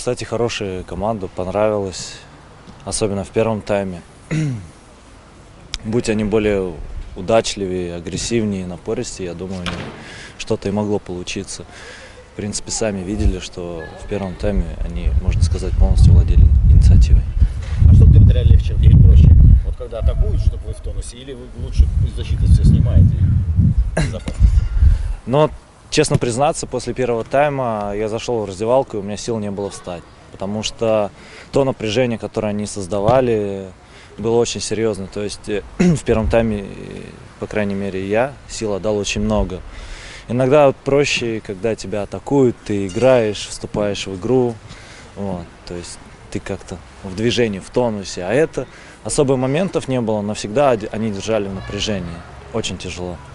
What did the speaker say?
кстати, хорошая команда, понравилась, особенно в первом тайме. Будь они более удачливее, агрессивнее, напористее, я думаю, у них что-то и могло получиться. В принципе, сами видели, что в первом тайме они, можно сказать, полностью владели инициативой. А что для вратаря легче или проще? Вот когда атакуют, чтобы вы в тонусе, или вы лучше пусть защита все снимает и безопасность? Но, честно признаться, после первого тайма я зашел в раздевалку, и у меня сил не было встать. Потому что то напряжение, которое они создавали, было очень серьезно. То есть в первом тайме, по крайней мере, я сил отдал очень много. Иногда проще, когда тебя атакуют, ты играешь, вступаешь в игру. Вот, то есть ты как-то в движении, в тонусе. А это особо моментов не было, но всегда они держали напряжение. Очень тяжело.